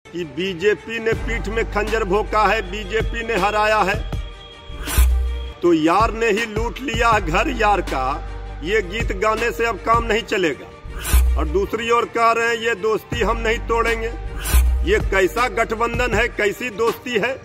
कि बीजेपी ने पीठ में खंजर भोंका है, बीजेपी ने हराया है, तो यार ने ही लूट लिया घर यार का, ये गीत गाने से अब काम नहीं चलेगा। और दूसरी ओर कह रहे हैं ये दोस्ती हम नहीं तोड़ेंगे। ये कैसा गठबंधन है, कैसी दोस्ती है।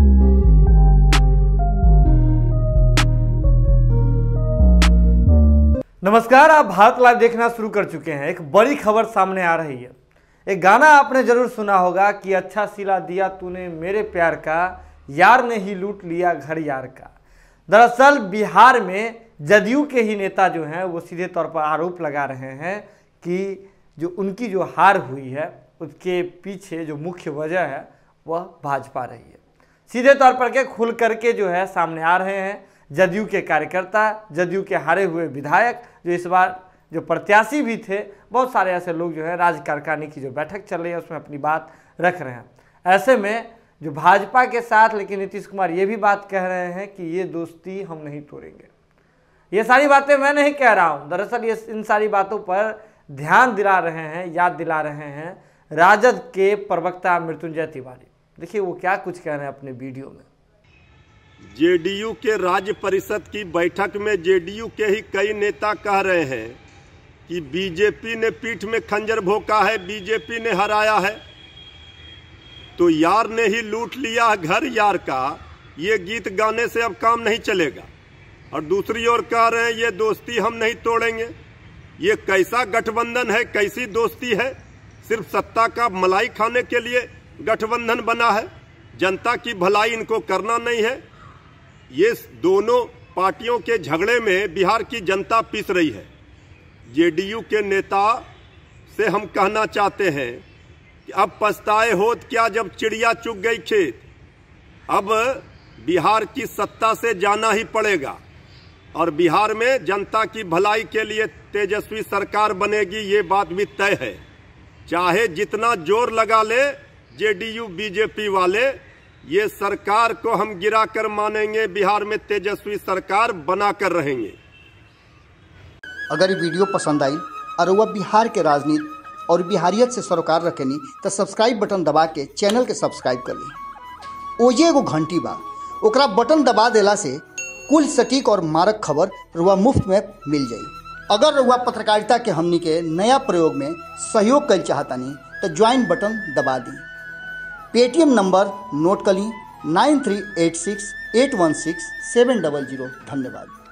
नमस्कार, आप भारत लाइव देखना शुरू कर चुके हैं। एक बड़ी खबर सामने आ रही है। एक गाना आपने जरूर सुना होगा कि अच्छा सिला दिया तूने मेरे प्यार का, यार ने ही लूट लिया घर यार का। दरअसल बिहार में जदयू के ही नेता जो हैं वो सीधे तौर पर आरोप लगा रहे हैं कि जो उनकी जो हार हुई है उसके पीछे जो मुख्य वजह है वह भाजपा रही है। सीधे तौर पर के खुल करके जो है सामने आ रहे हैं जदयू के कार्यकर्ता, जदयू के हारे हुए विधायक, जो इस बार जो प्रत्याशी भी थे, बहुत सारे ऐसे लोग जो है राज्य कार्यकारिणी की जो बैठक चल रही है उसमें अपनी बात रख रहे हैं। ऐसे में जो भाजपा के साथ लेकिन नीतीश कुमार ये भी बात कह रहे हैं कि ये दोस्ती हम नहीं तोड़ेंगे। ये सारी बातें मैं नहीं कह रहा हूँ, दरअसल ये इन सारी बातों पर ध्यान दिला रहे हैं, याद दिला रहे हैं राजद के प्रवक्ता मृत्युंजय तिवारी। देखिए वो क्या कुछ कह रहे हैं अपने वीडियो में। जेडीयू के राज्य परिषद की बैठक में जेडीयू के ही कई नेता कह रहे हैं कि बीजेपी ने पीठ में खंजर भोंका है, बीजेपी ने हराया है, तो यार ने ही लूट लिया घर यार का, ये गीत गाने से अब काम नहीं चलेगा। और दूसरी ओर कह रहे हैं ये दोस्ती हम नहीं तोड़ेंगे। ये कैसा गठबंधन है, कैसी दोस्ती है। सिर्फ सत्ता का मलाई खाने के लिए गठबंधन बना है, जनता की भलाई इनको करना नहीं है। ये दोनों पार्टियों के झगड़े में बिहार की जनता पिस रही है। जेडीयू के नेता से हम कहना चाहते हैं कि अब पछताए होत क्या जब चिड़िया चुग गई खेत। अब बिहार की सत्ता से जाना ही पड़ेगा और बिहार में जनता की भलाई के लिए तेजस्वी सरकार बनेगी, ये बात भी तय है। चाहे जितना जोर लगा ले जेडीयू बीजेपी वाले, ये सरकार को हम गिरा कर मानेंगे, बिहार में तेजस्वी सरकार बनाकर रहेंगे। अगर ये वीडियो पसंद आई और वह बिहार के राजनीति और बिहारियत से सरोकार रखेनी तो सब्सक्राइब बटन दबा के चैनल के सब्सक्राइब कर ली। ओजे एगो घंटी बा, ओकरा बटन दबा देला से कुल सटीक और मारक खबर रुआ मुफ्त में मिल जाई। अगर रुआ पत्रकारिता के हमनी के नया प्रयोग में सहयोग कर चाहतानी तो ज्वाइन बटन दबा दी। पेटीएम नंबर नोट कर ली 9386816700। धन्यवाद।